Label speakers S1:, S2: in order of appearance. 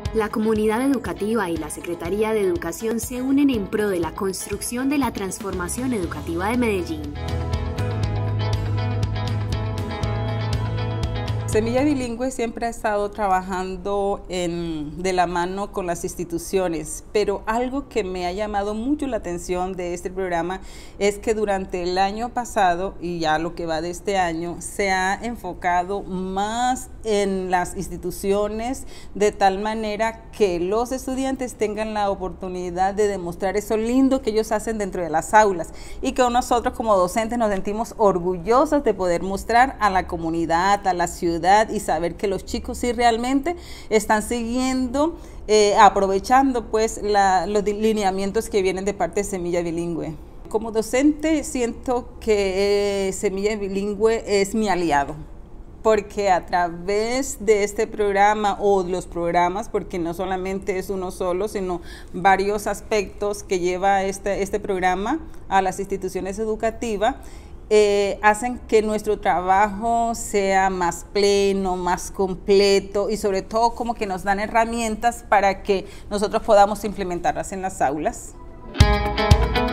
S1: La comunidad educativa y la Secretaría de Educación se unen en pro de la construcción de la transformación educativa de Medellín.
S2: Semilla Bilingüe siempre ha estado trabajando de la mano con las instituciones, pero algo que me ha llamado mucho la atención de este programa es que durante el año pasado y ya lo que va de este año se ha enfocado más en las instituciones de tal manera que los estudiantes tengan la oportunidad de demostrar eso lindo que ellos hacen dentro de las aulas y que nosotros como docentes nos sentimos orgullosos de poder mostrar a la comunidad, a la ciudad, y saber que los chicos sí realmente están siguiendo, aprovechando pues los lineamientos que vienen de parte de Semilla Bilingüe. Como docente siento que Semilla Bilingüe es mi aliado, porque a través de este programa o los programas, porque no solamente es uno solo, sino varios aspectos que lleva este programa a las instituciones educativas, hacen que nuestro trabajo sea más pleno, más completo y sobre todo como que nos dan herramientas para que nosotros podamos implementarlas en las aulas.